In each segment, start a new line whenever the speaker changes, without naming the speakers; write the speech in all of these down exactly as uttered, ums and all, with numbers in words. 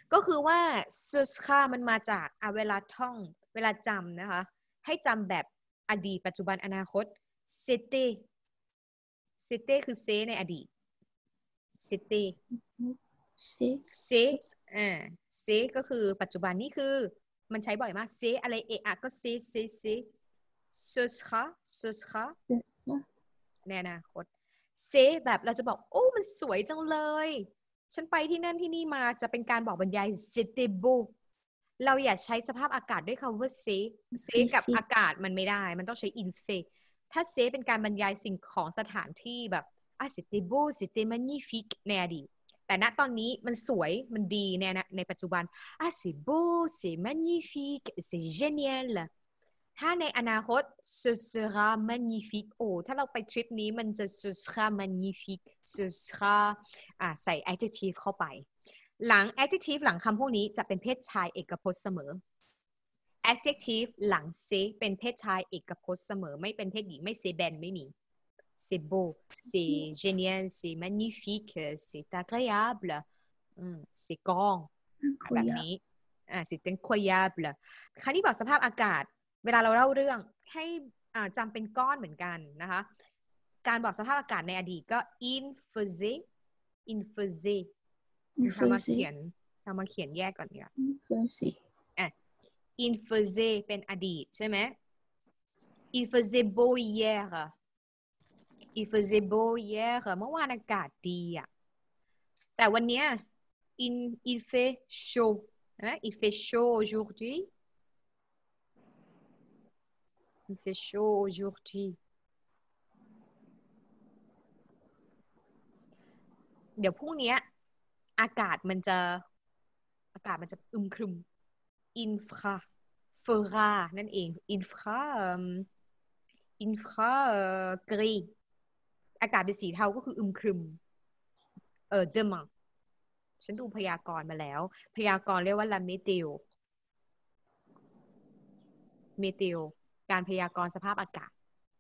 ก็คือว่า ce sera มันมาจากอ่ะเวลาท่องเวลาจำนะคะให้จำแบบอดีตปัจจุบันอนาคต c'était c'était คือ c'est ในอดีต c'était
c'est
c'est อ่า c'est ก็คือปัจจุบันนี่คือมันใช้บ่อยมาก c'est อะไรเอะอะก็ c'est c'est c'est ce sera ce sera ในอนาคต c'est แบบเราจะบอกโอ้มันสวยจังเลยฉันไปที่นั่นที่นี่มาจะเป็นการบอกบรรยาย c'était beau เราอย่าใช้สภาพอากาศด้วยคำว่า c'est c'est กับอากาศมันไม่ได้มันต้องใช้ in fait ถ้า c'est เป็นการบรรยายสิ่งของสถานที่แบบอ่ะ c'était beau c'était magnifique ในอดีตแต่ณตอนนี้มันสวยมันดีในในปัจจุบันอ่ะ c'est beau c'est magnifique c'est génial ถ้าในอนาคต ce sera magnifique โอ้ถ้าเราไปทริปนี้มันจะ ce sera magnifique ce sera อ่ะใส่ adjective เข้าไปหลัง adjective หลังคำพวกนี้จะเป็นเพศชายเอกพจน์เสมอ adjective หลัง c'est เป็นเพศชายเอกพจน์เสมอไม่เป็นเพศหญิงไม่ c'est ben ไม่มี c'est beau c'est génial c'est magnifique c'est agréable c'est grand แบบนี้อ่า c'est incroyable คราวนี้บอกสภาพอากาศเวลาเราเล่าเรื่องให้จำเป็นก้อนเหมือนกันนะคะการบอกสภาพอากาศในอดีตก็ il faisait il faisait ทำมาเขียนทำมาเขียนแยกก่อนดีกว่า
il faisait
อ่ะ il faisait เป็นอดีตใช่ไหม il faisait beau hier il faisait beau hier เมื่อวานอากาศดีอ่ะแต่วันนี้ il il fait chaud นะ il fait chaud aujourd'hui il fait chaud aujourd'hui เดี๋ยวพรุ่งนี้อากาศมันจะอากาศมันจะอึมครึม infra fera นั่นเอง infra infra gris อากาศเป็นสีเทาก็คืออึมครึมเออ demain ฉันดูพยากรณ์มาแล้วพยากรณ์เรียกว่า la météo météo การพยากรณ์สภาพอากาศ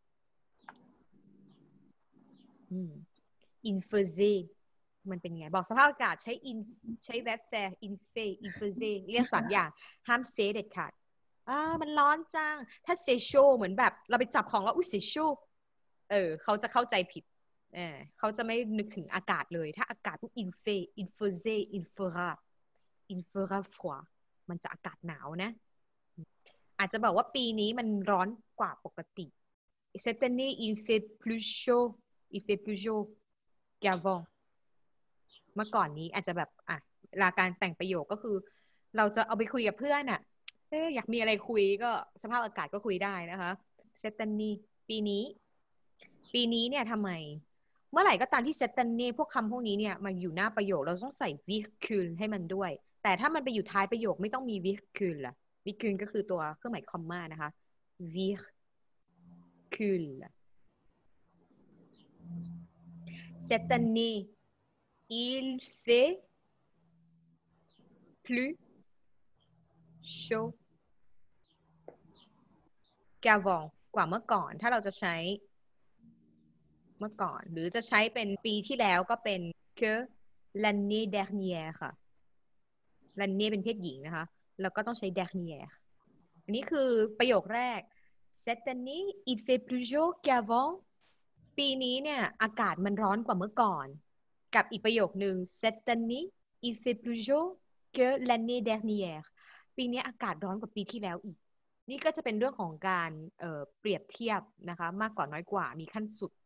il faisait มันเป็นไงบอกสภาพอากาศใช้ in ใช้ verb faire in fait il faisait เรียกสามอย่างห้าม say เด็ดขาดอ่ามันร้อนจังถ้า c'est chaud เหมือนแบบเราไปจับของแล้วอุ้ย c'est chaud เออเขาจะเข้าใจผิดเออเขาจะไม่นึกถึงอากาศเลยถ้าอากาศพวก in fait il faisait il fera il fera froid มันจะอากาศหนาวนะอาจจะบอกว่าปีนี้มันร้อนกว่าปกติ cette année il fait plus chaud il fait plus chaud qu'avant เมื่อก่อนนี้อาจจะแบบอ่ะเวลาการแต่งประโยคก็คือเราจะเอาไปคุยกับเพื่อนอ่ะเอออยากมีอะไรคุยก็สภาพอากาศก็คุยได้นะคะ cette année ปีนี้ปีนี้เนี่ยทำไมเมื่อไหร่ก็ตามที่ cette année พวกคำพวกนี้เนี่ยมาอยู่หน้าประโยคเราต้องใส่ virgule ให้มันด้วยแต่ถ้ามันไปอยู่ท้ายประโยคไม่ต้องมี virgule ล่ะ virgule ก็คือตัวเครื่องหมายคอมมานะคะ virgule cette année il fait plus chaud qu'avant กว่าเมื่อก่อนถ้าเราจะใช้เมื่อก่อนหรือจะใช้เป็นปีที่แล้วก็เป็น que l'année dernière ค่ะ l'année เป็นเพศหญิงนะคะแล้วก็ต้องใช้ dernière อันนี้คือประโยคแรก cette année il fait plus chaud qu'avant ปีนี้เนี่ยอากาศมันร้อนกว่าเมื่อก่อนกับอีกประโยคนึง cette année il fait plus chaud que l'année dernière ปีนี้อากาศร้อนกว่าปีที่แล้วอีกนี่ก็จะเป็นเรื่องของการเอ่อเปรียบเทียบนะคะมากกว่าน้อยกว่ามีขั้นสุด